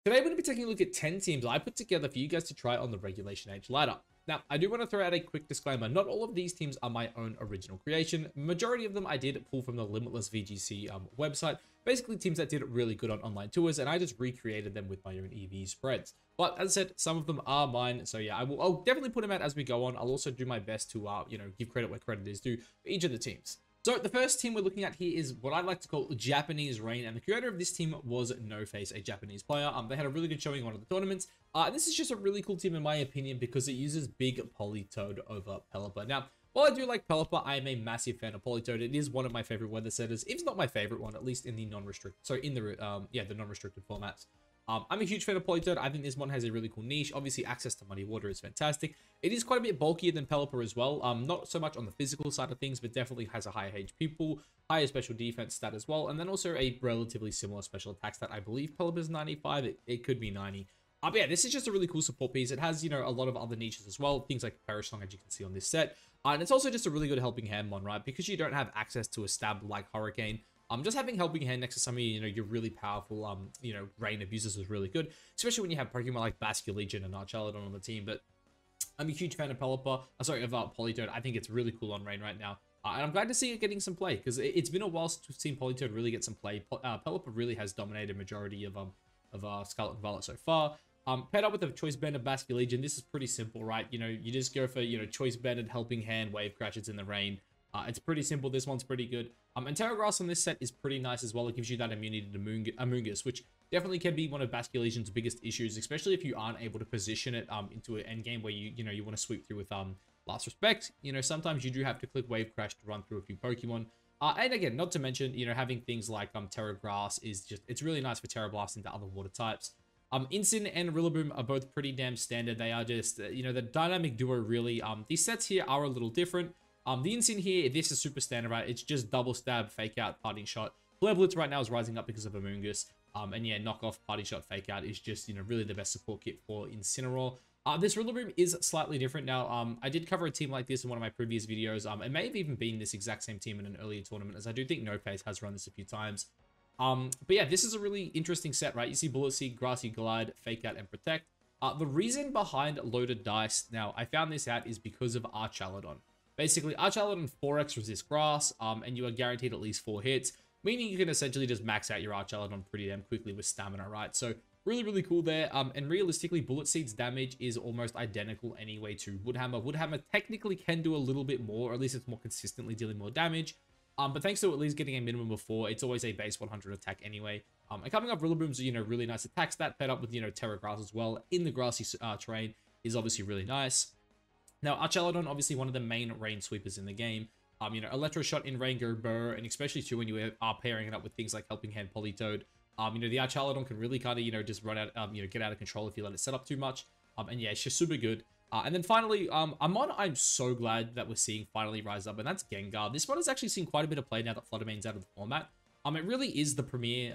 Today, we're going to be taking a look at 10 teams I put together for you guys to try on the Regulation Age ladder. Now, I do want to throw out a quick disclaimer. Not all of these teams are my own original creation. Majority of them I did pull from the Limitless VGC website. Basically, teams that did really good on online tours, and I just recreated them with my own EV spreads. But as I said, some of them are mine. So yeah, I'll definitely put them out as we go on. I'll also do my best to, give credit where credit is due for each of the teams. So the first team we're looking at here is what I like to call Japanese Rain, and the creator of this team was NoFace, a Japanese player. They had a really good showing in one of the tournaments. This is just a really cool team in my opinion because it uses big Politoed over Pelipper. Now, while I do like Pelipper, I am a massive fan of Politoed. It is one of my favorite weather setters, if not my favorite one, at least in the non-restricted, so in the the non-restricted formats. I'm a huge fan of Politoed. I think this one has a really cool niche. Obviously, access to muddy water is fantastic. It is quite a bit bulkier than Pelipper as well. Not so much on the physical side of things, but definitely has a higher HP pool, higher special defense stat as well, and then also a relatively similar special attack stat. I believe Pelipper's 95. It could be 90. But yeah, this is just a really cool support piece. It has, a lot of other niches as well. Things like Perish Song, as you can see on this set. And it's also just a really good helping hand mon, right? Because you don't have access to a stab like Hurricane. Just having helping hand next to some of your really powerful, rain abusers is really good, especially when you have Pokemon like Basculegion and Archaludon on the team. But I'm a huge fan of Pelipper, Politoed. I think it's really cool on Rain right now. And I'm glad to see it getting some play because it's been a while since we've seen Politoed really get some play. Pelipper really has dominated majority of Scarlet and Violet so far. Paired up with a Choice Banded Basculegion, this is pretty simple, right? You just go for, Choice Banded Helping Hand, Wave Crashes in the Rain. It's pretty simple. This one's pretty good. And Terra Grass on this set is pretty nice as well. It gives you that immunity to Amoonguss, which definitely can be one of Basculegion's biggest issues, especially if you aren't able to position it into an endgame where you want to sweep through with Last Respect. Sometimes you do have to click Wave Crash to run through a few Pokemon. And again, not to mention, having things like Terra Grass it's really nice for Terra Blast into other water types. Incin and Rillaboom are both pretty damn standard. They are just, the dynamic duo really. These sets here are a little different. The Incin here, this is super standard, right? It's just double stab, fake out, parting shot. Flare Blitz right now is rising up because of Amoonguss. And yeah, knockoff, parting shot, fake out is just, really the best support kit for Incineroar. This Rillaboom is slightly different now. I did cover a team like this in one of my previous videos. It may have even been this exact same team in an earlier tournament, as I do think NoFace has run this a few times. But yeah, this is a really interesting set, right? You see Bullet Seed, Grassy Glide, Fake Out, and Protect. The reason behind Loaded Dice, now, I found this out, is because of Archaludon. Basically, Archaludon 4x resists Grass, and you are guaranteed at least 4 hits, meaning you can essentially just max out your Archaludon pretty damn quickly with Stamina, right? So, really, really cool there. And realistically, Bullet Seed's damage is almost identical anyway to Woodhammer. Woodhammer technically can do a little bit more, or at least it's more consistently dealing more damage. But thanks to at least getting a minimum of 4, it's always a base 100 attack anyway. And coming up, Rillaboom's, really nice attack stat, paired up with, Terra Grass as well in the grassy terrain is obviously really nice. Now, Archaludon, obviously one of the main rain sweepers in the game. Electro Shot in Rain Go Burr, and especially too when you are pairing it up with things like Helping Hand Politoed. The Archaludon can really kind of, just run out, get out of control if you let it set up too much. And yeah, it's just super good. And then finally, a mod I'm so glad that we're seeing finally rise up, and that's Gengar. This mod has actually seen quite a bit of play now that Fluttermane's out of the format. It really is the premier,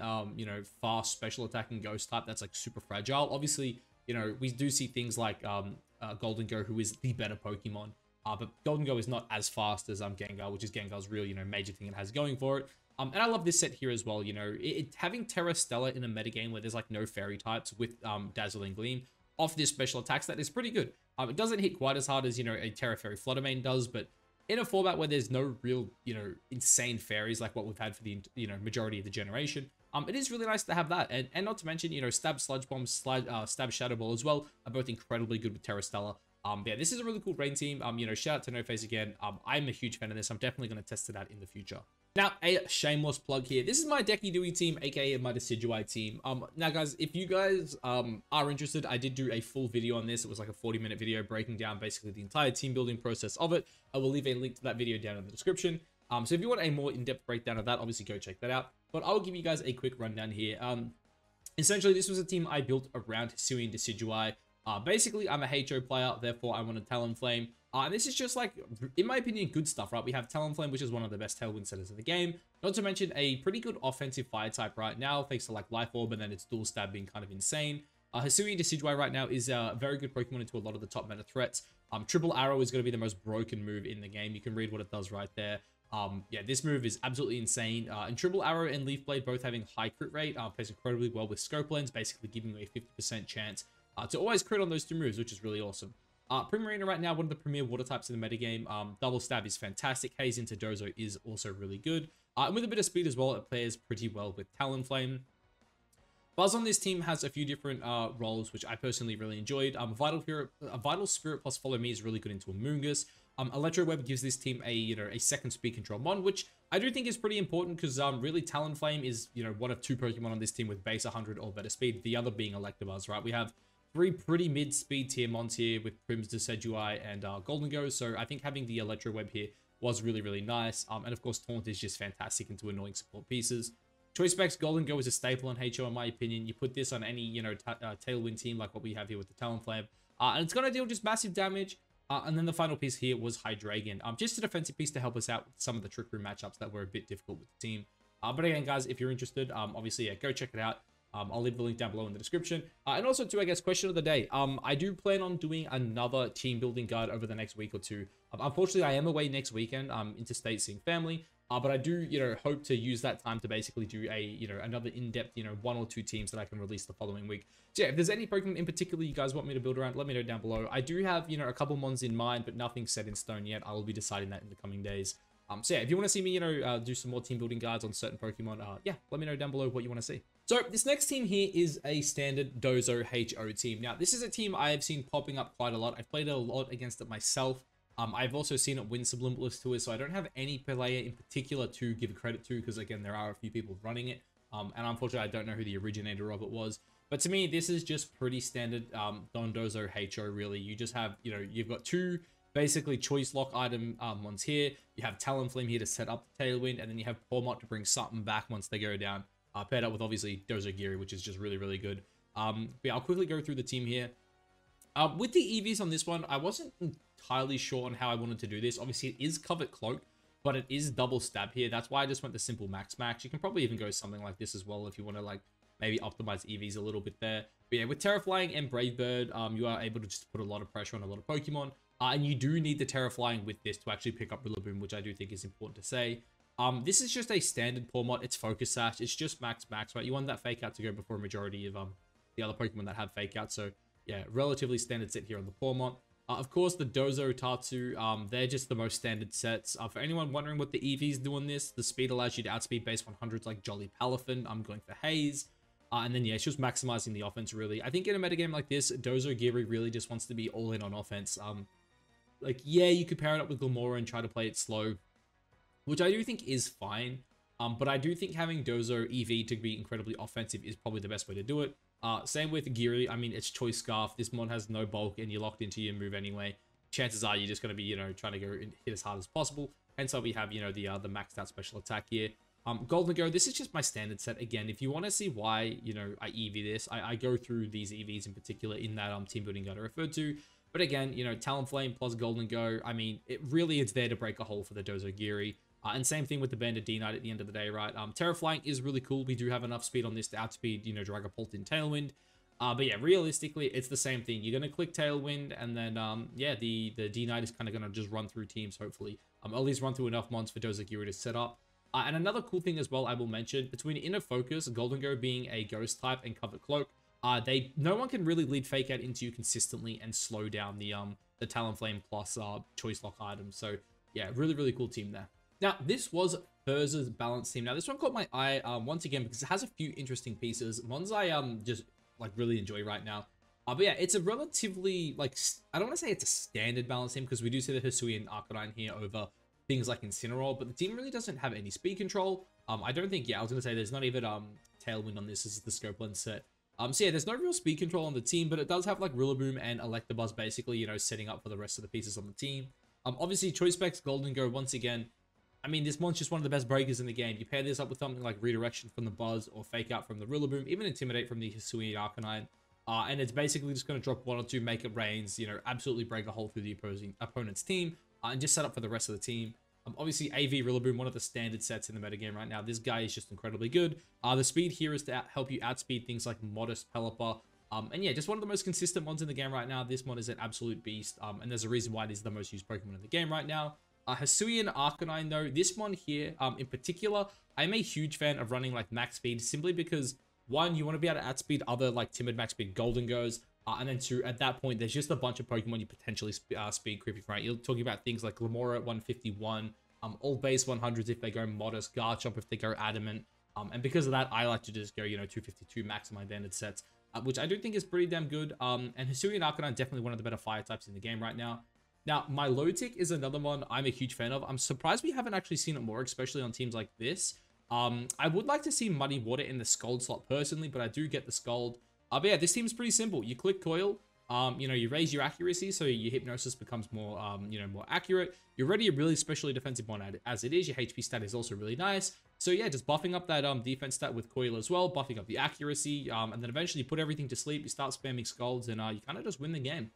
fast special attacking ghost type that's like super fragile. Obviously, we do see things like Gholdengo, who is the better Pokemon. But Gholdengo is not as fast as Gengar, which is Gengar's real, major thing it has going for it. And I love this set here as well. Having Terra Stella in a metagame where there's like no fairy types with Dazzling Gleam off this special attacks, that is pretty good. It doesn't hit quite as hard as, a Terra Fairy Fluttermane does, but in a format where there's no real, insane fairies like what we've had for the, majority of the generation, it is really nice to have that. And not to mention, Stab Sludge Bomb, Stab Shadow Ball as well are both incredibly good with Terra Stella. Yeah, this is a really cool Rain team. Shout out to NoFace again. I'm a huge fan of this. I'm definitely going to test it out in the future. Now, a shameless plug here. This is my Decky Dewey team, aka my Decidueye team. Now, guys, if you guys are interested, I did do a full video on this. It was like a 40-minute video breaking down basically the entire team building process of it. I will leave a link to that video down in the description. So if you want a more in-depth breakdown of that, obviously go check that out. But I'll give you guys a quick rundown here. Essentially, this was a team I built around Hisuian and Decidueye. Basically, I'm a HO player, therefore I want a Talonflame. And this is just like, in my opinion, good stuff, right? We have Talonflame, which is one of the best Tailwind setters in the game. Not to mention a pretty good offensive fire type right now, thanks to like Life Orb and then its dual stab being kind of insane. Hisuian Decidueye right now is a very good Pokemon into a lot of the top meta threats. Triple Arrow is going to be the most broken move in the game. You can read what it does right there. Yeah, this move is absolutely insane. And Triple Arrow and Leaf Blade both having high crit rate, plays incredibly well with Scope Lens, basically giving you a 50% chance to always crit on those two moves, which is really awesome. Primarina right now, one of the premier water types in the metagame. Double Stab is fantastic. Haze into Dozo is also really good. And with a bit of speed as well, it plays pretty well with Talonflame. Buzz on this team has a few different roles, which I personally really enjoyed. Vital Spirit plus Follow Me is really good into Amoonguss. Electro Web gives this team a second speed control mon, which I do think is pretty important because really Talonflame is one of two Pokemon on this team with base 100 or better speed. The other being Electabuzz, right? We have three pretty mid-speed tier mons here with Prims, Decidueye, and Gholdengo. So I think having the Electro Web here was really, really nice. And of course, Taunt is just fantastic into annoying support pieces. Choice Specs Gholdengo is a staple on HO in my opinion. You put this on any, Tailwind team like what we have here with the Talonflame. And it's going to deal just massive damage. And then the final piece here was Hydreigon. Just a defensive piece to help us out with some of the Trick Room matchups that were a bit difficult with the team. But again, guys, if you're interested, obviously, yeah, go check it out. I'll leave the link down below in the description. And also, too, I guess, question of the day. I do plan on doing another team building guide over the next week or two. Unfortunately, I am away next weekend. I'm interstate seeing family. But I do, hope to use that time to basically do another in-depth, one or two teams that I can release the following week. So yeah, if there's any Pokemon in particular you guys want me to build around, let me know down below. I do have, a couple mons in mind, but nothing set in stone yet. I will be deciding that in the coming days. So yeah, if you want to see me, do some more team building guides on certain Pokemon, yeah, let me know down below what you want to see. So this next team here is a standard Dozo HO team. Now, this is a team I have seen popping up quite a lot. I've played a lot against it myself. I've also seen it win some Limitless Tours, so I don't have any player in particular to give credit to, because again, there are a few people running it. And unfortunately, I don't know who the originator of it was. But to me, this is just pretty standard Don Dozo HO, really. You just have, you've got two basically choice lock item ones here. You have Talonflame here to set up the Tailwind, and then you have Pawmot to bring something back once they go down. Paired up with obviously Dozogiri, which is just really, really good. But yeah, I'll quickly go through the team here. With the EVs on this one, I wasn't entirely sure on how I wanted to do this. Obviously, it is Covet Cloak, but it is double stab here. That's why I just went the simple max. You can probably even go something like this as well if you want to like maybe optimize EVs a little bit there. But yeah, with Terraflying and Brave Bird, you are able to just put a lot of pressure on a lot of Pokemon. And you do need the Terraflying with this to actually pick up Rillaboom, which I do think is important to say. This is just a standard Pawmot. It's Focus Sash. It's just max, right? You want that Fake Out to go before a majority of the other Pokemon that have Fake Out. So yeah, relatively standard set here on the Pawmot. Of course, the Dozo, Tatsu, they're just the most standard sets. For anyone wondering what the EVs do on this, the speed allows you to outspeed base 100s like Jolly Palafin. I'm going for Haze. And then, yeah, it's just maximizing the offense, really. I think in a metagame like this, Dozogiri really just wants to be all in on offense. Like, yeah, you could pair it up with Glimmora and try to play it slow, which I do think is fine. But I do think having Dozo EV to be incredibly offensive is probably the best way to do it. Same with Giri. I mean, it's Choice Scarf. This mon has no bulk and you're locked into your move anyway. Chances are you're just going to be, trying to go and hit as hard as possible. Hence why we have, the maxed out special attack here. Gholdengo, this is just my standard set. Again, if you want to see why, I EV this, I go through these EVs in particular in that team building guide I referred to. But again, Talonflame plus Gholdengo, I mean, it really is there to break a hole for the Dozogiri. And same thing with the Banded D-Knight at the end of the day, right? Terraflying is really cool. We do have enough speed on this to outspeed, Dragapult in Tailwind. But yeah, realistically, it's the same thing. You're going to click Tailwind, and then, yeah, the D-Knight is kind of going to just run through teams, hopefully. At least run through enough mons for Dozogiri to set up. And another cool thing as well, I will mention, between Inner Focus, Gholdengo being a Ghost type, and Covet Cloak, no one can really lead Fake Out into you consistently and slow down the Talonflame plus Choice Lock items. So yeah, really, really cool team there. Now, this was Urza's balance team. Now, this one caught my eye once again because it has a few interesting pieces. Ones I just like really enjoy right now. But yeah, it's a relatively like I don't want to say it's a standard balance team because we do see the Hisuian Arcanine here over things like Incineroar, but the team really doesn't have any speed control. I don't think. Yeah, I was gonna say there's not even Tailwind on this. This is the Scope Lens set. So yeah, there's no real speed control on the team, but it does have like Rillaboom and Electabuzz basically, setting up for the rest of the pieces on the team. Obviously, Choice Specs Gholdengo once again. I mean, this mon's just one of the best breakers in the game. You pair this up with something like Redirection from the Buzz or Fake Out from the Rillaboom, even Intimidate from the Hisuian Arcanine. And it's basically just going to drop one or two Make It Rains, absolutely break a hole through the opponent's team and just set up for the rest of the team. Obviously, AV Rillaboom, one of the standard sets in the metagame right now. This guy is just incredibly good. The speed here is to help you outspeed things like Modest, Pelipper. And yeah, just one of the most consistent ones in the game right now. This mod is an absolute beast. And there's a reason why this is the most used Pokemon in the game right now. Hisuian Arcanine though, this one here in particular, I'm a huge fan of running like max speed simply because one, you want to be able to outspeed other like timid max speed Goldengos. And then two, at that point, there's just a bunch of Pokemon you potentially speed creeping, right? You're talking about things like Glimmora at 151, all base 100s if they go modest, Garchomp if they go adamant. And because of that, I like to just go, 252 max in my banded sets, which I do think is pretty damn good. And Hisuian Arcanine definitely one of the better fire types in the game right now. Now, Milotic is another one I'm a huge fan of. I'm surprised we haven't actually seen it more, especially on teams like this. I would like to see Muddy Water in the Scald slot personally, but I do get the Scald. But yeah, this team's pretty simple. You click Coil, you raise your accuracy, so your Hypnosis becomes more, more accurate. You're already a really specially defensive one as it is. Your HP stat is also really nice. So yeah, just buffing up that defense stat with Coil as well, buffing up the accuracy, and then eventually you put everything to sleep. You start spamming Scalds, and you kind of just win the game.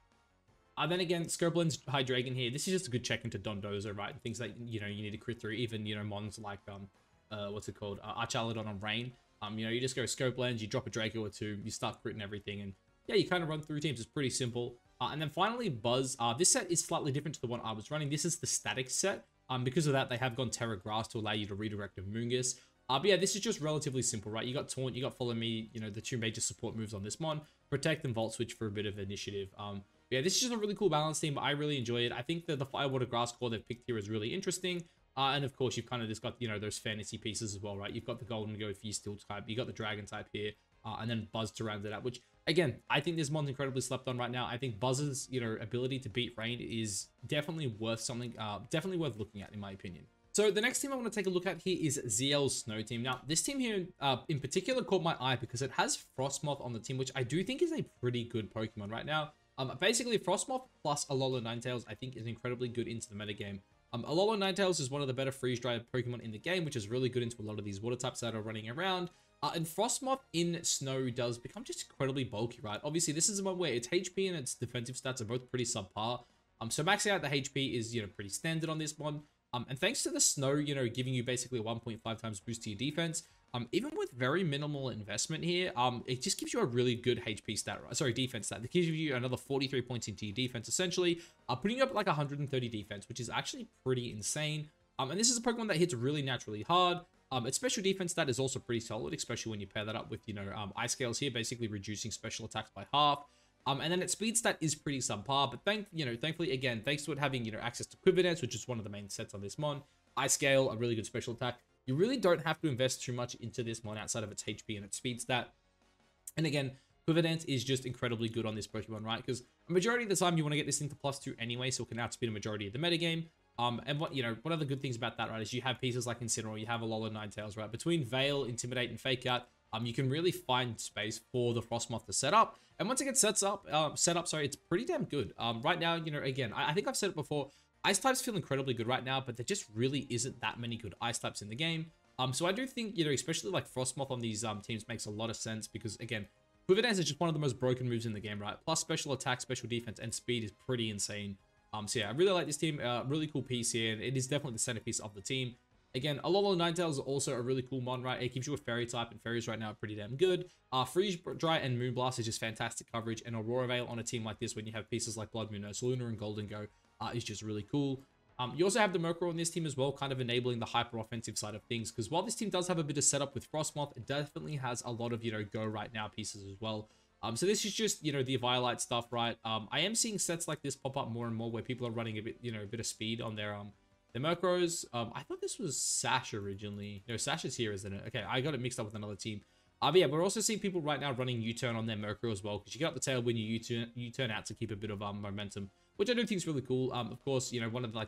Then again, Scorblin's Hydreigon here. This is just a good check into Dondozo, right? Things that, you need to crit through, even, mons like, what's it called? Archaludon on Rain. You just go Scopelands, you drop a Draco or two, you start critting everything, and yeah, you kind of run through teams. It's pretty simple. And then finally, Buzz. This set is slightly different to the one I was running. This is the static set. Because of that, they have gone Terra Grass to allow you to redirect a Moongus. But yeah, this is just relatively simple, right? You got Taunt, you got Follow Me, the two major support moves on this mon. Protect and Volt Switch for a bit of initiative. Yeah, this is just a really cool balance team. I really enjoy it. I think that the Fire Water Grass core they've picked here is really interesting. And of course, you've kind of just got, those fantasy pieces as well, right? You've got the Gholdengo for your Steel type. You got the Dragon type here. And then Buzz to round it out, which, again, I think this mon's incredibly slept on right now. I think Buzz's, ability to beat Rain is definitely worth something, definitely worth looking at, in my opinion. So the next team I want to take a look at here is ZL's Snow team. Now, this team here in particular caught my eye because it has Frostmoth on the team, which I do think is a pretty good Pokemon right now. Basically, Frostmoth plus Alola Ninetales, I think, is incredibly good into the metagame. Alola Ninetales is one of the better freeze-dried Pokemon in the game, which is really good into a lot of these water types that are running around. And Frostmoth in Snow does become just incredibly bulky, right? Obviously, this is one where its HP and its defensive stats are both pretty subpar. So maxing out the HP is, pretty standard on this one. And thanks to the Snow, giving you basically a 1.5 times boost to your defense, even with very minimal investment here, it just gives you a really good HP stat, sorry, defense stat. It gives you another 43 points into your defense, essentially, putting you up like 130 defense, which is actually pretty insane. And this is a Pokemon that hits really naturally hard. Its special defense stat is also pretty solid, especially when you pair that up with, Ice Scales here, basically reducing special attacks by half. And then its speed stat is pretty subpar, but thankfully, again, thanks to it having, access to Quiver Dance, which is one of the main sets on this mon, Ice Scale, a really good special attack. You really don't have to invest too much into this mon outside of its HP and its speed stat. And again, Quiver Dance is just incredibly good on this Pokemon, right? Because a majority of the time you want to get this into +2 anyway, so it can outspeed a majority of the metagame. And what, one of the good things about that, right, is you have pieces like Incineroar, you have Alola Ninetales, right? Between Veil, Intimidate, and Fake Out, you can really find space for the Frostmoth to set up. And once it gets set up, it's pretty damn good. Right now, again, I think I've said it before, Ice types feel incredibly good right now, but there just really isn't that many good Ice types in the game. So I do think, especially like Frostmoth on these teams makes a lot of sense because, again, Quiver Dance is just one of the most broken moves in the game, right? Plus special attack, special defense, and speed is pretty insane. So yeah, I really like this team. Really cool piece here, and it is definitely the centerpiece of the team. Again, Alola Ninetales is also a really cool mon, right? It gives you a Fairy type, and Fairies right now are pretty damn good. Freeze Dry and Moonblast is just fantastic coverage, and Aurora Veil on a team like this when you have pieces like Blood Moon, Ursaluna, and Gholdengo is just really cool. You also have the Murkrow on this team as well, kind of enabling the hyper-offensive side of things, because while this team does have a bit of setup with Frostmoth, it definitely has a lot of, go right now pieces as well. So this is just, the Violite stuff, right? I am seeing sets like this pop up more and more where people are running a bit, a bit of speed on their Murkrows. I thought this was Sash originally. No, Sash is here, isn't it? Okay, I got it mixed up with another team. But yeah, we're also seeing people right now running U-turn on their Murkrow as well, because you get up the tail when you U-turn out to keep a bit of momentum, which I do think is really cool. Of course, one of the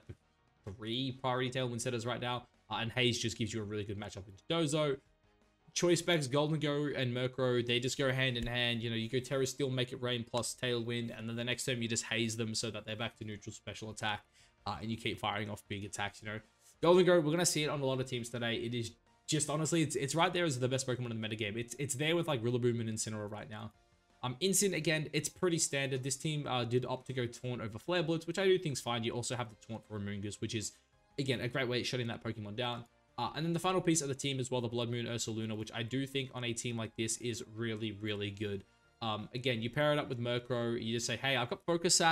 3 priority tailwind setters right now, and Haze just gives you a really good matchup into Dozo. Choice Specs, Gholdengo, and Murkrow, they just go hand in hand. You go Terra Steel, make it rain plus Tailwind, and then the next turn you just haze them so that they're back to neutral special attack, and you keep firing off big attacks, Gholdengo, we're going to see it on a lot of teams today. It is just, honestly, it's right there as the best Pokemon in the metagame. It's there with, Rillaboom and Incineroar right now. Incin, again, it's pretty standard. This team did opt to go Taunt over Flare Blitz, which I do think is fine. You also have the Taunt for Amoonguss, which is, again, a great way of shutting that Pokemon down. And then the final piece of the team as well, the Blood Moon Ursaluna, which I do think on a team like this is really, really good. Again, you pair it up with Murkrow, you just say, hey, I've got Focus Sash,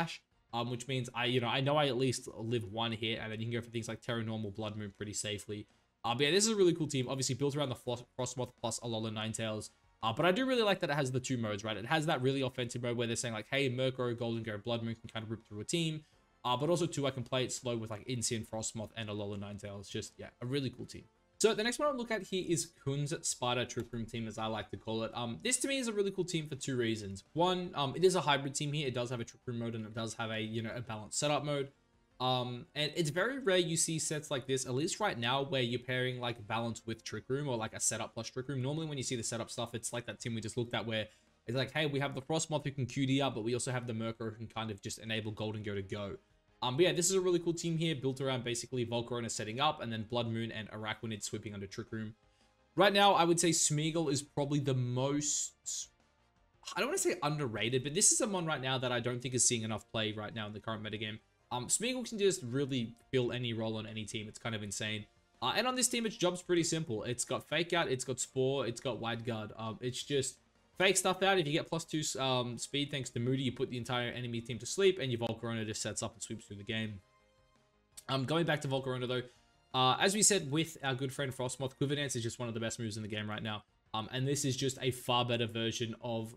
which means I know I at least live one hit, and then you can go for things like Terra Normal, Blood Moon pretty safely. But yeah, this is a really cool team. Obviously built around the Frostmoth plus Alola Ninetales. But I do really like that it has the two modes, right? It has that really offensive mode where they're saying like, hey, Murkrow, Gholdengo, Blood Moon can kind of rip through a team. But also too, I can play it slow with like Incien, Frostmoth, and Alola Ninetales. Just, yeah, a really cool team. So the next one I'll look at here is Kun's Spider Trick Room team, as I like to call it. This to me is a really cool team for two reasons. One, it is a hybrid team here. It does have a Trick Room mode and it does have a, a balanced setup mode. And it's very rare you see sets like this, at least right now, where you're pairing like balance with Trick Room or like a setup plus Trick Room. Normally when you see the setup stuff, it's like that team we just looked at where it's like, hey, we have the Frostmoth who can QD up, but we also have the Murkrow who can kind of just enable Gholdengo to go. But yeah, this is a really cool team here, built around basically Volcarona setting up, and then Blood Moon and Araquanid sweeping under Trick Room. Right now, I would say Smeagol is probably the most, I don't want to say underrated, but this is someone right now that I don't think is seeing enough play right now in the current metagame. Smeagol can just really fill any role on any team. It's kind of insane. And on this team, its job's pretty simple. It's got Fake Out, it's got Spore, it's got Wide Guard. It's just fake stuff out. If you get +2 speed thanks to Moody, you put the entire enemy team to sleep, and your Volcarona just sets up and sweeps through the game. Going back to Volcarona though, as we said with our good friend Frostmoth, Quiver Dance is just one of the best moves in the game right now. And this is just a far better version of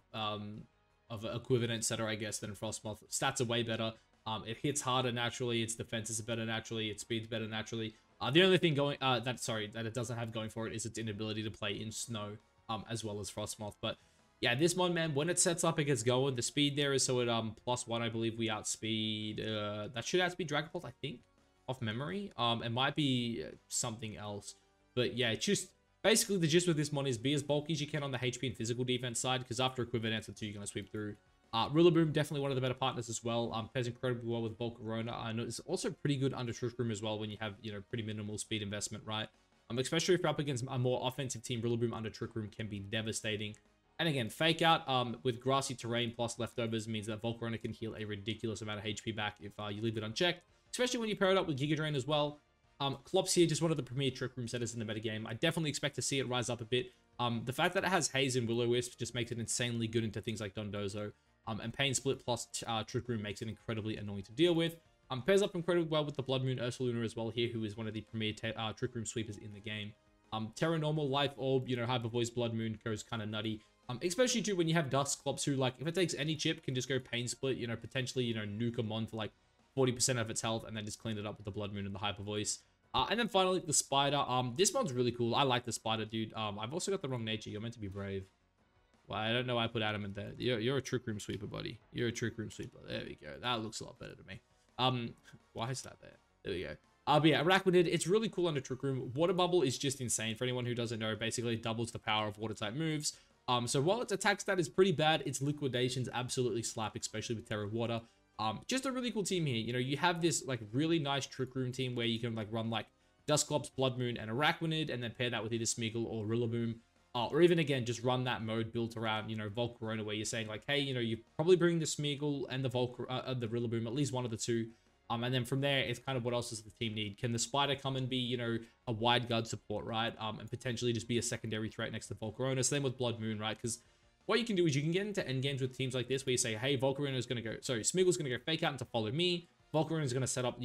a Quiver Dance setter, I guess, than Frostmoth. Stats are way better. It hits harder naturally. Its defenses are better naturally. Its speed's better naturally. The only thing going that it doesn't have going for it is its inability to play in snow, as well as Frostmoth. But yeah, this one, man, when it sets up, it gets going. The speed there is so it +1, I believe we outspeed. That should outspeed Dragapult, I think, off memory. It might be something else, but yeah, it's just basically the gist with this mon is be as bulky as you can on the HP and physical defense side, because after a Quiver Dance or two, you're gonna sweep through. Rillaboom, definitely one of the better partners as well. Pairs incredibly well with Volcarona. I know it's also pretty good under Trick Room as well when you have, pretty minimal speed investment, right? Especially if you're up against a more offensive team, Rillaboom under Trick Room can be devastating. And again, Fake Out with grassy terrain plus leftovers means that Volcarona can heal a ridiculous amount of HP back if you leave it unchecked, especially when you pair it up with Giga Drain as well. Clops here, just one of the premier Trick Room setters in the metagame. I definitely expect to see it rise up a bit. The fact that it has Haze and Will-O-Wisp just makes it insanely good into things like Dondozo. And Pain Split plus Trick Room makes it incredibly annoying to deal with. Pairs up incredibly well with the Blood Moon Ursaluna as well here, who is one of the premier Trick Room sweepers in the game. Terra Normal, Life Orb, Hyper Voice, Blood Moon goes kind of nutty. Especially too when you have Dusclops who, like, if it takes any chip, can just go Pain Split, potentially, nuke a mon for like 40% of its health and then just clean it up with the Blood Moon and the Hyper Voice. And then finally, the Spider. This one's really cool. I like the Spider, dude. I've also got the wrong nature. You're meant to be brave. Well, I don't know why I put Adamant there. You're a Trick Room sweeper, buddy. You're a Trick Room sweeper. There we go. That looks a lot better to me. Why is that there? There we go. But yeah, Araquanid, it's really cool under Trick Room. Water Bubble is just insane. For anyone who doesn't know, basically it doubles the power of water type moves. So while its attack stat is pretty bad, its liquidations absolutely slap, especially with Terra Water. Just a really cool team here. You have this like really nice Trick Room team where you can like run like Dusclops, Blood Moon, and Araquanid, and then pair that with either Smeagol or Rillaboom. Or even again, just run that mode built around, Volcarona, where you're saying like, hey, you probably bring the Smeagol and the the Rillaboom, at least one of the two. And then from there, it's kind of what else does the team need? Can the Spider come and be, a wide guard support, right? And potentially just be a secondary threat next to Volcarona. Same with Blood Moon, right? Because what you can do is you can get into end games with teams like this where you say, hey, Volcarona is going to go, sorry, Smeagol's going to go Fake Out and to follow me. Volcarona is going to set up,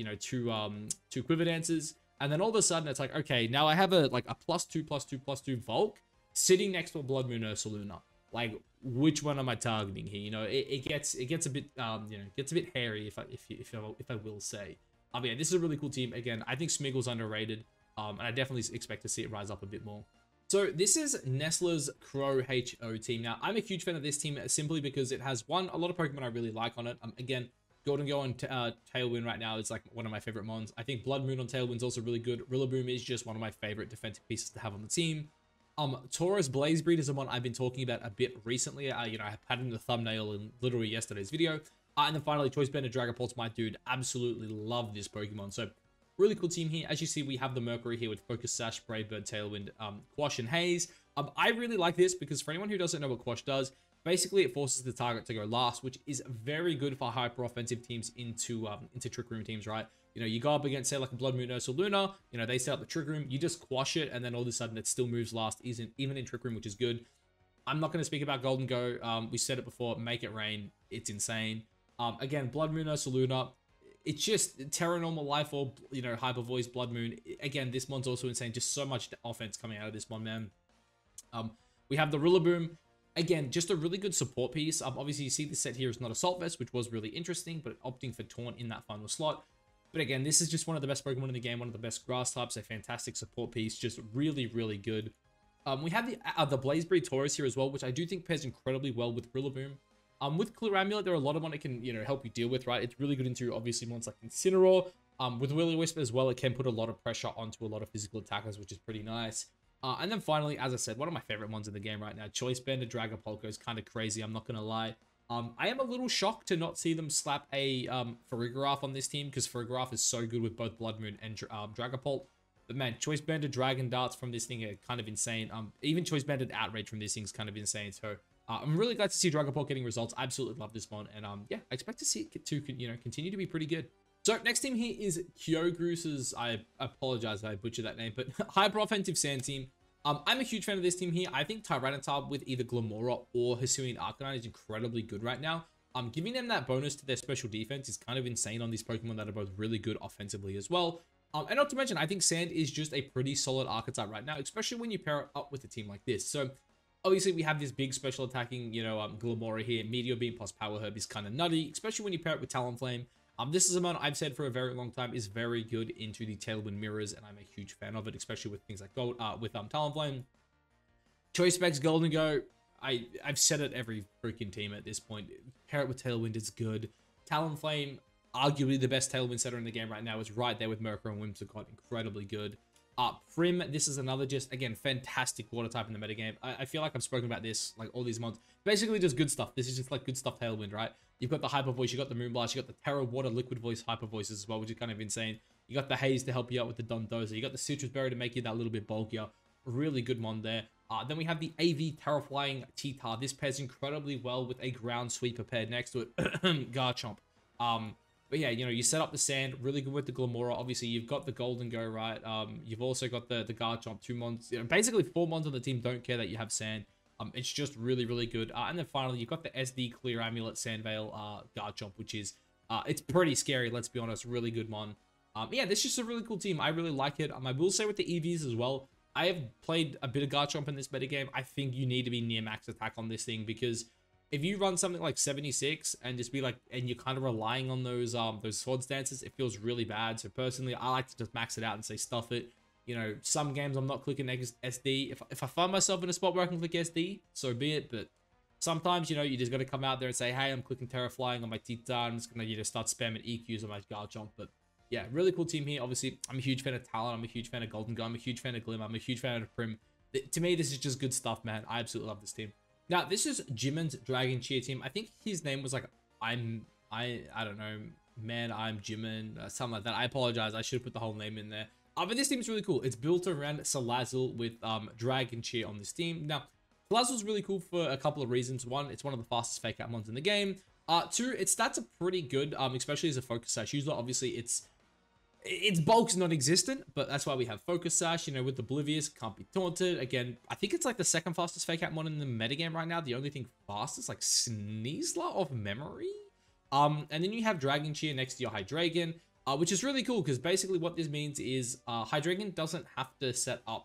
two Quiver Dances. And then all of a sudden it's like, okay, now I have a +2/+2/+2 Volk sitting next to a Blood Moon Ursaluna. Like, which one am I targeting here? It gets a bit gets a bit hairy if I will say. But yeah, this is a really cool team. Again, I think Smeagol's underrated. And I definitely expect to see it rise up a bit more. So this is Nestle's Crow HO team. Now, I'm a huge fan of this team simply because it has a lot of Pokemon I really like on it. Again, Gholdengo on Tailwind right now is like one of my favorite mons. I think Blood Moon on Tailwind's also really good. Rillaboom is just one of my favorite defensive pieces to have on the team. Tauros Blaze Breed is the one I've been talking about a bit recently. I had it in the thumbnail in literally yesterday's video. And then finally, Choice Band of Dragapult's my dude. Absolutely love this Pokemon. So really cool team here. As you see, we have the Mercury here with Focus Sash, Brave Bird, Tailwind, Quash, and Haze. I really like this because for anyone who doesn't know what Quash does, basically it forces the target to go last, which is very good for hyper offensive teams into Trick Room teams, right? You go up against, say, like a Blood Moon Ursaluna, they set up the Trick Room, you just quash it, and then all of a sudden it still moves last, even in Trick Room, which is good. I'm not going to speak about Gholdengo. We said it before, Make It Rain. It's insane. Again, Blood Moon Ursa Luna, it's just Terra Normal Life Orb, you know, Hyper Voice, Blood Moon. Again, this mon's also insane. Just so much offense coming out of this one, man. We have the Rillaboom. Again, just a really good support piece. Obviously, you see the set here is not Assault Vest, which was really interesting, but opting for Taunt in that final slot. But again, this is just one of the best Pokemon in the game, one of the best grass types, a fantastic support piece, just really, really good. We have the Blazeberry Taurus here as well, which I do think pairs incredibly well with Rillaboom. With Clear Amulet, there are a lot of one it can, you know, help you deal with, right? It's really good into, obviously, ones like Incineroar. With Will-O-Wisp as well, it can put a lot of pressure onto a lot of physical attackers, which is pretty nice. And then finally, as I said, one of my favorite ones in the game right now, Choice Banded Dragapulko is kind of crazy, I'm not going to lie. I am a little shocked to not see them slap a Farigiraf on this team, because Farigiraf is so good with both Blood Moon and Dragapult. But man, Choice Banded Dragon Darts from this thing are kind of insane. Even Choice Banded Outrage from this thing is kind of insane. So I'm really glad to see Dragapult getting results. I absolutely love this one. And yeah, I expect to see it to, you know, continue to be pretty good. So next team here is Kyogre's, I apologize if I butchered that name, but Hyper Offensive Sand Team. I'm a huge fan of this team here. I think Tyranitar with either Glimmora or Hisuian Arcanine is incredibly good right now. Giving them that bonus to their special defense is kind of insane on these Pokemon that are both really good offensively as well. And not to mention, I think Sand is just a pretty solid archetype right now, especially when you pair it up with a team like this. So obviously we have this big special attacking, you know, Glimmora here. Meteor Beam plus Power Herb is kind of nutty, especially when you pair it with Talonflame. This is a mon I've said for a very long time is very good into the Tailwind mirrors, and I'm a huge fan of it, especially with things like Talonflame. Choice Specs Gholdengo, I've said it every freaking team at this point. Pair it with Tailwind is good. Talonflame, arguably the best Tailwind setter in the game right now, is right there with Murkrow and Whimsicott, incredibly good. Prim, this is another just, again, fantastic water type in the metagame. I feel like I've spoken about this, like, all these mods. Basically just good stuff. This is just, like, good stuff Tailwind, right? You've got the Hyper Voice, you've got the Moonblast, you've got the Terra Water Liquid Voice Hyper Voices as well, which is kind of insane. You got the Haze to help you out with the Dondozo. You got the Citrus Berry to make you that little bit bulkier. Really good mon there. Then we have the AV Terraflying T-Tar. This pairs incredibly well with a Ground Sweeper paired next to it. Garchomp. But yeah, you know, you set up the Sand, really good with the Glimmora. Obviously, you've got the Gholdengo, right? You've also got the Garchomp, 2 mons. You know, basically, 4 mons on the team don't care that you have Sand. It's just really, really good. And then finally, you've got the SD Clear Amulet Sandvale Garchomp, which is, it's pretty scary, let's be honest. Really good mon. Yeah, this is just a really cool team. I really like it. I will say with the EVs as well, I have played a bit of Garchomp in this metagame. I think you need to be near max attack on this thing, because if you run something like 76 and just be like, and you're kind of relying on those Swords Dances, it feels really bad. So personally, I like to just max it out and say stuff it. You know, some games I'm not clicking SD. If I find myself in a spot where I can click SD, so be it. But sometimes, you know, you just got to come out there and say, hey, I'm clicking Terraflying on my T-Tar. I'm just going to, you know, start spamming EQs on my Garchomp. But yeah, really cool team here. Obviously, I'm a huge fan of Talon. I'm a huge fan of Gholdengo. I'm a huge fan of Glim. I'm a huge fan of Prim. To me, this is just good stuff, man. I absolutely love this team. Now, this is Jimin's Dragon Cheer team. I think his name was like, I don't know, man, I'm Jimin, something like that. I apologize. I should have put the whole name in there. But this team is really cool. It's built around Salazzle with Dragon Cheer on this team. Now, Salazzle's really cool for a couple of reasons. One, it's one of the fastest fake out mons in the game. Two, its stats are pretty good, especially as a Focus Sash user. Obviously, its bulk's non-existent, but that's why we have Focus Sash. You know, with Oblivious, can't be taunted. Again, I think it's like the second fastest fake out mon in the metagame right now. The only thing fastest, like Sneasler of memory. And then you have Dragon Cheer next to your Hydreigon, which is really cool, because basically what this means is Hydreigon doesn't have to set up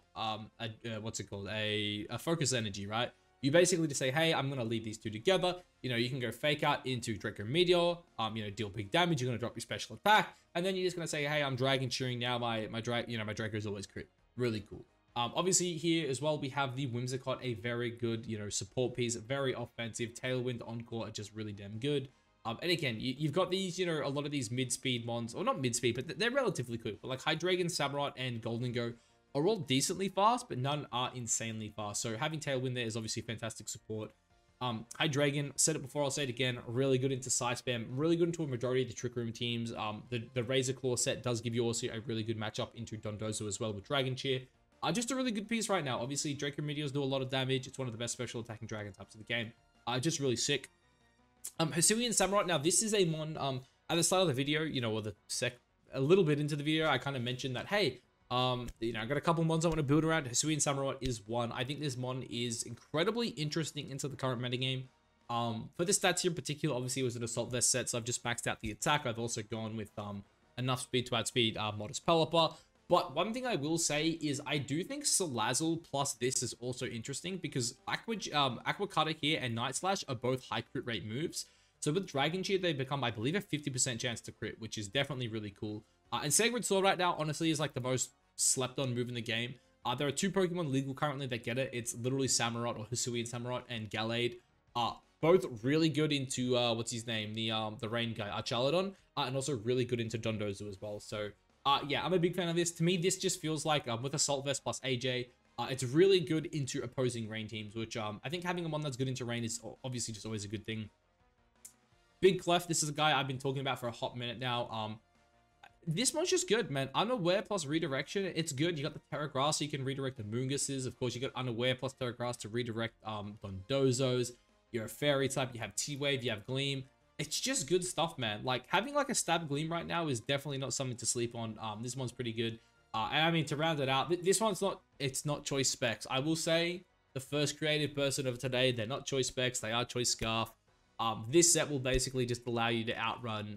a Focus Energy, right? You basically just say, hey, I'm going to leave these two together. You know, you can go Fake Out into Draco Meteor, you know, deal big damage. You're going to drop your special attack. And then you're just going to say, hey, I'm Dragon Cheering now. My Draco is always crit. Really cool. Obviously here as well, we have the Whimsicott, a very good, you know, support piece, very offensive. Tailwind, Encore are just really damn good. And again, you've got these, you know, a lot of these mid-speed mons, or not mid-speed, but they're relatively quick. But like Hydreigon, Samurott, and Gholdengo are all decently fast, but none are insanely fast. So having Tailwind there is obviously fantastic support. Hydreigon, said it before, I'll say it again, really good into Psy Spam, really good into a majority of the Trick Room teams. The Razor Claw set does give you also a really good matchup into Dondozo as well with Dragon Cheer. Just a really good piece right now. Obviously, Draco Meteors do a lot of damage. It's one of the best special attacking dragon types of the game. Just really sick. Hisuian Samurott. Now, this is a mon, at the start of the video, you know, or a little bit into the video, I kind of mentioned that, hey, you know, I got a couple mons I want to build around. Hisuian Samurott is one. I think this mon is incredibly interesting into the current metagame. For the stats here in particular, obviously it was an assault vest set, so I've just maxed out the attack. I've also gone with enough speed to outspeed Modest Pelipper. But one thing I will say is I do think Salazzle plus this is also interesting because Aqua Cutter here and Night Slash are both high crit rate moves. So with Dragon Cheer, they become, I believe, a 50% chance to crit, which is definitely really cool. And Sacred Sword right now, honestly, is like the most slept on move in the game. There are 2 Pokemon legal currently that get it. It's literally Samurott or Hisuian Samurott and Gallade. Both really good into, what's his name? The rain guy, Archaladon. And also really good into Dondozo as well. So, yeah, I'm a big fan of this. To me, this just feels like, with Assault Vest plus AJ, it's really good into opposing rain teams, which, I think having a one that's good into rain is obviously just always a good thing. Big Clef, this is a guy I've been talking about for a hot minute now. This one's just good, man. Unaware plus Redirection, it's good. You got the Terra Grass, so you can redirect the Munguses. Of course, you got Unaware plus Terra Grass to redirect Dondozos. You're a Fairy type, you have T-Wave, you have Gleam. It's just good stuff, man. Like, having like a Stab Gleam right now is definitely not something to sleep on. This one's pretty good. And I mean, to round it out, this one's it's not choice specs. I will say, the first creative person of today, they're not choice specs, they are choice Scarf. This set will basically just allow you to outrun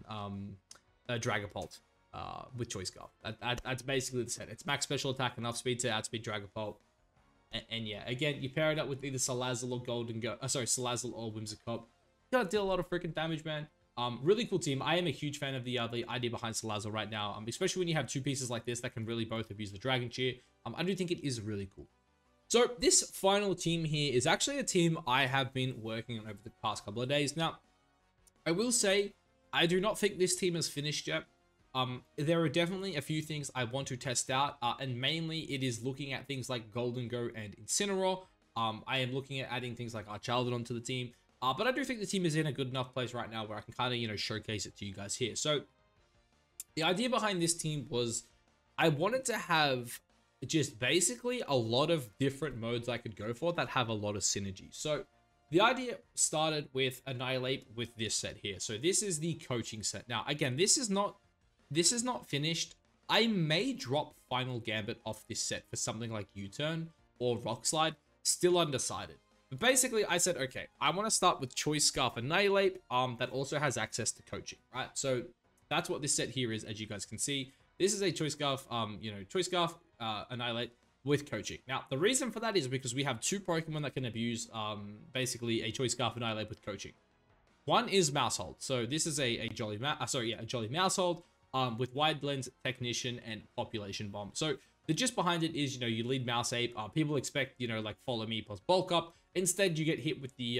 Dragapult with choice Scarf. That's basically the set. It's max special attack, enough speed to outspeed Dragapult. And yeah, again, you pair it up with either Salazzle or Salazzle or Whimsicott. You gotta deal a lot of freaking damage, man. Really cool team. I am a huge fan of the idea behind Salazzle right now, especially when you have 2 pieces like this that can really both abuse the Dragon Cheer. I do think it is really cool. So this final team here is actually a team I have been working on over the past couple of days. Now, I will say, I do not think this team is finished yet. There are definitely a few things I want to test out, and mainly it is looking at things like Gholdengo and Incineroar. I am looking at adding things like Archaladon to the team, but I do think the team is in a good enough place right now where I can kind of, showcase it to you guys here. So the idea behind this team was I wanted to have just basically a lot of different modes I could go for that have a lot of synergy. So the idea started with Annihilate with this set here. So this is the coaching set. Now, again, this is not finished. I may drop Final Gambit off this set for something like U-Turn or Rock Slide. Still undecided. But basically, I said, okay, I want to start with Choice Scarf Annihilate that also has access to coaching, right? So that's what this set here is, as you guys can see. This is a Choice Scarf, Choice Scarf Annihilate with coaching. Now, the reason for that is because we have 2 Pokemon that can abuse basically a Choice Scarf Annihilate with coaching. One is Maushold. So this is a Jolly Maushold. With Wide Lens, Technician, and Population Bomb. So the gist behind it is, you lead Mouse Ape. People expect, like Follow Me plus Bulk Up. Instead, you get hit with the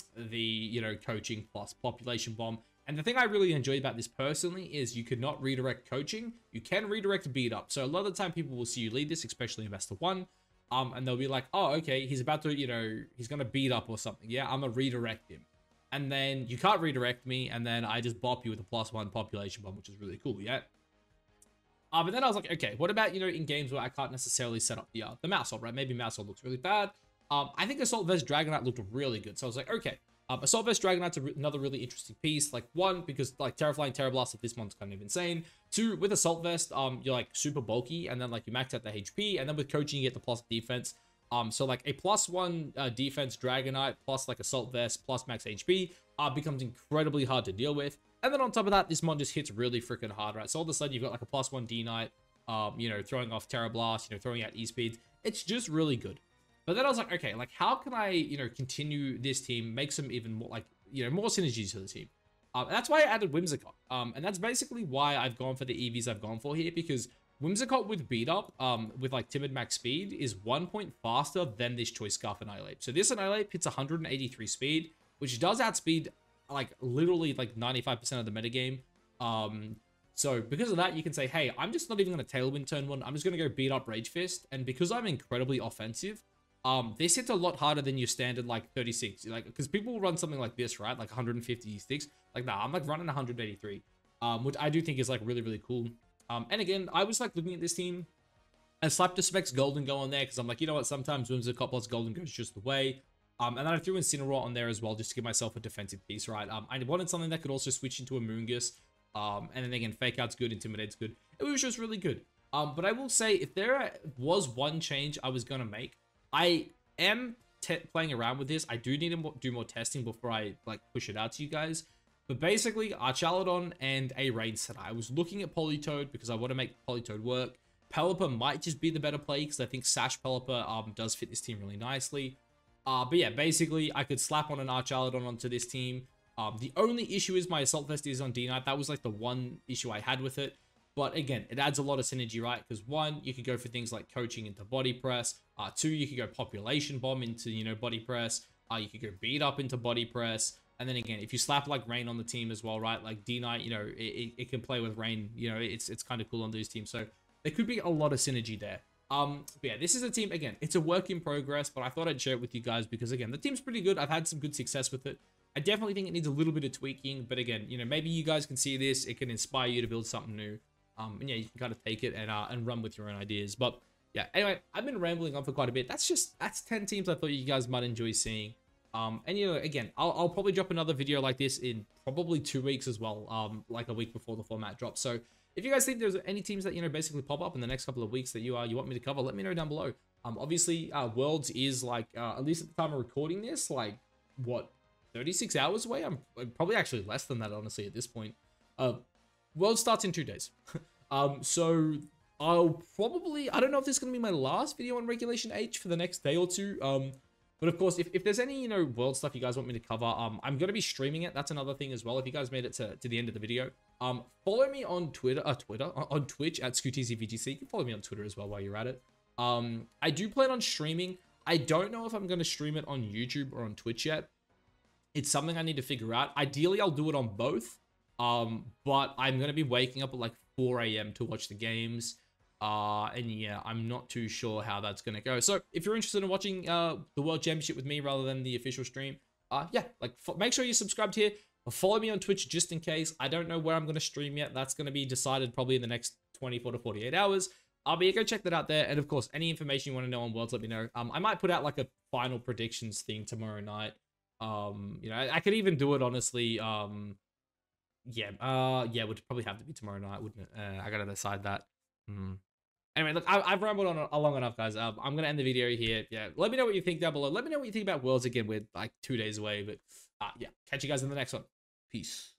Coaching plus Population Bomb. And the thing I really enjoy about this personally is you could not redirect Coaching. You can redirect Beat Up. So a lot of the time, people will see you lead this, especially in Best of 1. And they'll be like, oh, okay, he's about to, he's going to Beat Up or something. Yeah, I'm going to redirect him. And then you can't redirect me, and then I just bop you with a +1 Population Bomb, which is really cool, yeah? But then I was like, okay, what about, in games where I can't necessarily set up the Maushold, right? Maybe Maushold looks really bad. I think Assault Vest Dragonite looked really good, so I was like, okay. Assault Vest Dragonite's another really interesting piece. Like, 1, because, like, Terraflying Terra Blast of this one's kind of insane. 2, with Assault Vest, you're, like, super bulky, and then, like, you max out the HP, and then with Coaching, you get the plus defense. So like a +1 defense Dragonite plus like Assault Vest plus max HP becomes incredibly hard to deal with. And then on top of that, this mon just hits really freaking hard, right? So all of a sudden you've got like a +1 D-Knight, throwing off Terra Blast, throwing out E-Speeds. It's just really good. But then I was like, okay, like how can I, continue this team, make some even more like, more synergies to the team. And that's why I added Whimsicott. And that's basically why I've gone for the EVs I've gone for here, because Whimsicott with Beat Up, with like Timid Max Speed, is 1 point faster than this Choice Scarf Annihilate. So this Annihilate hits 183 speed, which does outspeed like literally like 95% of the metagame. So because of that, you can say, hey, I'm just not even going to Tailwind turn 1. I'm just going to go Beat Up Rage Fist. And because I'm incredibly offensive, this hits a lot harder than your standard like 36. Like, because people will run something like this, right? Like 156. Like, nah, I'm like running 183, which I do think is like really, really cool. And again, I was like looking at this team and slapped the specs Gholdengo on there because I'm like, you know what, sometimes Whimsicott plus Gholdengo is just the way. And then I threw Incineroar on there as well just to give myself a defensive piece, right? I wanted something that could also switch into a Moongus. And then again, Fake Out's good, Intimidate's good. It was just really good. But I will say, if there was one change I was going to make, I am playing around with this. I do need to do more testing before I like push it out to you guys. But basically, Archaludon and a Rain setter. I was looking at Politoed because I want to make Politoed work. Pelipper might just be the better play because I think Sash Pelipper does fit this team really nicely. But yeah, basically, I could slap on an Archaludon onto this team. The only issue is my Assault Vest is on D-Knight. That was like the one issue I had with it. But again, it adds a lot of synergy, right? Because one, you could go for things like coaching into body press. Two, you could go population bomb into, you know, body press. You could go beat up into body press. And then again, if you slap like Rain on the team as well, right? Like D-Knight, you know, it can play with Rain. You know, it's kind of cool on these teams. So there could be a lot of synergy there. But yeah, this is a team, again, it's a work in progress, but I thought I'd share it with you guys because, again, the team's pretty good. I've had some good success with it. I definitely think it needs a little bit of tweaking, but again, you know, maybe you guys can see this. It can inspire you to build something new. And yeah, you can kind of take it and run with your own ideas. But yeah, anyway, I've been rambling on for quite a bit. That's 10 teams I thought you guys might enjoy seeing. And you know, again, I'll probably drop another video like this in probably 2 weeks as well, like a week before the format drops. So if you guys think there's any teams that, you know, basically pop up in the next couple of weeks that you want me to cover, let me know down below. Obviously, Worlds is like, at least at the time of recording this, like, what, 36 hours away? I'm probably actually less than that, honestly, at this point. World starts in 2 days. So I'll probably, I don't know if this is going to be my last video on Regulation H for the next day or two. But of course, if there's any, you know, world stuff you guys want me to cover, I'm going to be streaming it. That's another thing as well. If you guys made it to the end of the video, follow me on on Twitch at ScootyZVGC. You can follow me on Twitter as well while you're at it. I do plan on streaming. I don't know if I'm going to stream it on YouTube or on Twitch yet. It's something I need to figure out. Ideally, I'll do it on both. But I'm going to be waking up at like 4 a.m. to watch the games. And yeah, I'm not too sure how that's going to go. So if you're interested in watching the World Championship with me rather than the official stream, yeah, like make sure you're subscribed here. Follow me on Twitch just in case. I don't know where I'm going to stream yet. That's going to be decided probably in the next 24 to 48 hours. But yeah, go check that out there. And of course, any information you want to know on Worlds, let me know. I might put out like a final predictions thing tomorrow night. You know, I could even do it honestly. Yeah, would probably have to be tomorrow night, wouldn't it? I gotta decide that. Anyway, look, I've rambled on long enough, guys. I'm gonna end the video here. Yeah, let me know what you think down below. Let me know what you think about Worlds again. We're like 2 days away, but yeah, catch you guys in the next one. Peace.